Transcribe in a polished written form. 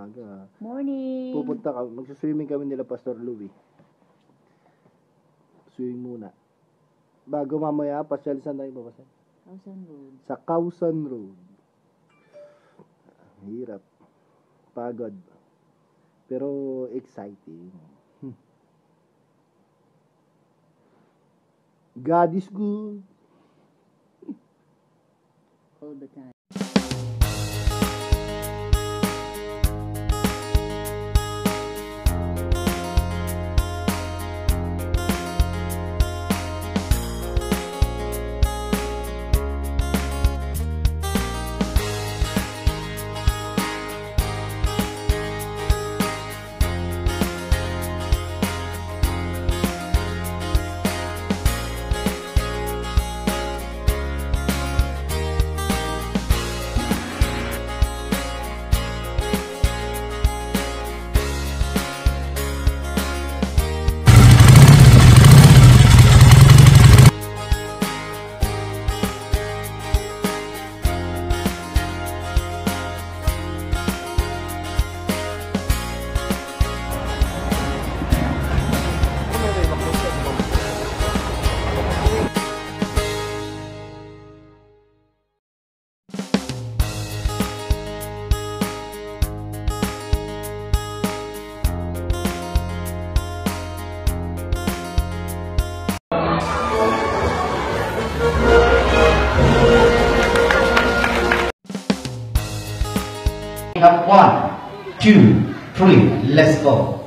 umaga. Morning. Pupunta ka, magsiswimming kami nila Pastor Louie. Swimming muna. Bago mamaya, pasyal saan tayo papasyal? Kausan Road. Sa Kausan Road. Hirap. Pagod. Pero exciting. God is good. All the time. Up 1, 2, 3, let's go.